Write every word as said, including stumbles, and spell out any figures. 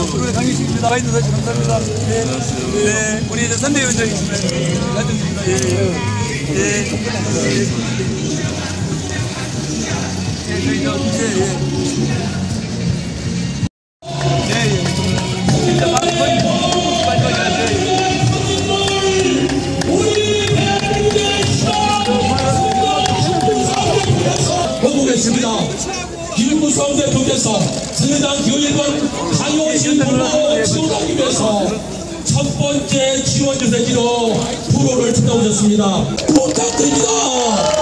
프로의 강희식입니다. 많이 들어주셔서 감사합니다. 네, 네, 우리 이제 선대위원장이십니다. 감사드립니다. 예, 예, 예, 예, 저희 저 이제 예, 예, 예, 진짜 마지막이 마지막이라서. 보겠습니다. 김일구 사무대표께서 새누리당 기호일번 강효신 후보 지원하기 위해서 첫 번째 지원 유세지로 프로를 찾아오셨습니다. 부탁드립니다.